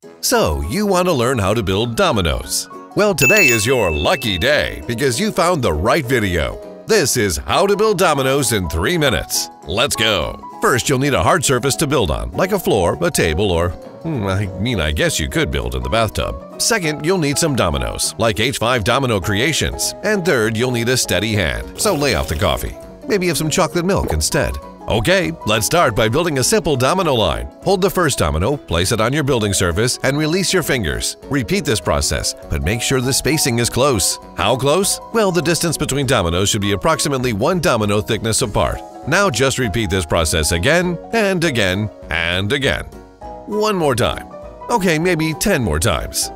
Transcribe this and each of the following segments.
So, you want to learn how to build dominoes? Well, today is your lucky day because you found the right video. This is how to build dominoes in 3 minutes. Let's go! First, you'll need a hard surface to build on, like a floor, a table, or I guess you could build in the bathtub. Second, you'll need some dominoes, like H5 Domino Creations. And third, you'll need a steady hand, so lay off the coffee. Maybe have some chocolate milk instead. Okay, let's start by building a simple domino line. Hold the first domino, place it on your building surface, and release your fingers. Repeat this process, but make sure the spacing is close. How close? Well, the distance between dominoes should be approximately 1 domino thickness apart. Now just repeat this process again, and again, and again. One more time. Okay, maybe 10 more times.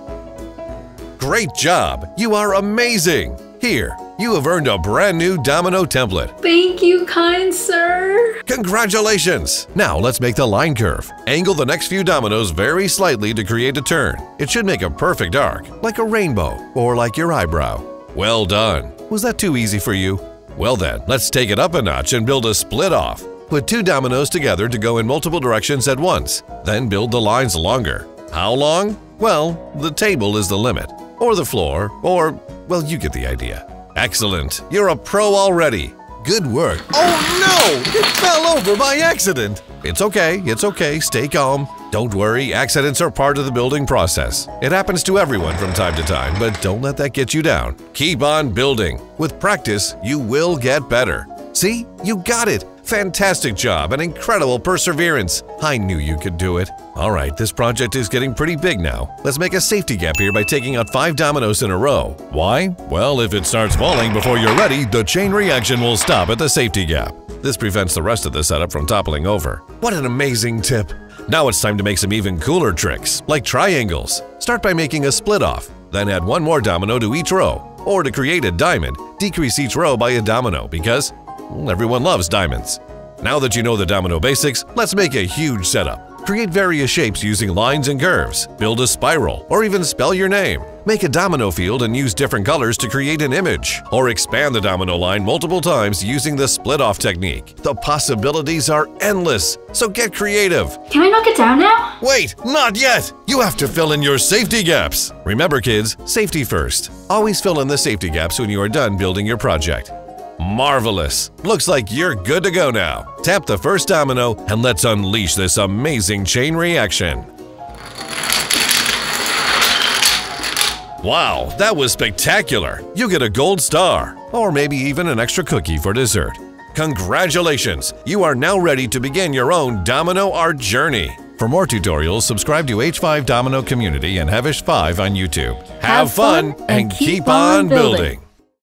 Great job! You are amazing! Here, you have earned a brand new domino template. Thank you, kind sir. Congratulations! Now let's make the line curve. Angle the next few dominoes very slightly to create a turn. It should make a perfect arc, like a rainbow or like your eyebrow. Well done! Was that too easy for you? Well then, let's take it up a notch and build a split off. Put 2 dominoes together to go in multiple directions at once. Then build the lines longer. How long? Well, the table is the limit. Or the floor, or, well, you get the idea. Excellent! You're a pro already! Good work! Oh no! It fell over by accident! It's okay, stay calm. Don't worry, accidents are part of the building process. It happens to everyone from time to time, but don't let that get you down. Keep on building. With practice, you will get better. See? You got it! Fantastic job and incredible perseverance! I knew you could do it. Alright, this project is getting pretty big now. Let's make a safety gap here by taking out 5 dominoes in a row. Why? Well, if it starts falling before you're ready, the chain reaction will stop at the safety gap. This prevents the rest of the setup from toppling over. What an amazing tip! Now it's time to make some even cooler tricks, like triangles. Start by making a split off, then add 1 more domino to each row. Or to create a diamond, decrease each row by a domino because everyone loves diamonds. Now that you know the domino basics, let's make a huge setup. Create various shapes using lines and curves. Build a spiral, or even spell your name. Make a domino field and use different colors to create an image. Or expand the domino line multiple times using the split-off technique. The possibilities are endless, so get creative. Can I knock it down now? Wait, not yet! You have to fill in your safety gaps. Remember kids, safety first. Always fill in the safety gaps when you are done building your project. Marvelous! Looks like you're good to go now. Tap the first domino and let's unleash this amazing chain reaction. Wow, that was spectacular! You get a gold star, or maybe even an extra cookie for dessert. Congratulations! You are now ready to begin your own domino art journey. For more tutorials, subscribe to H5 Domino Community and Hevesh 5 on YouTube. Have fun and keep on building!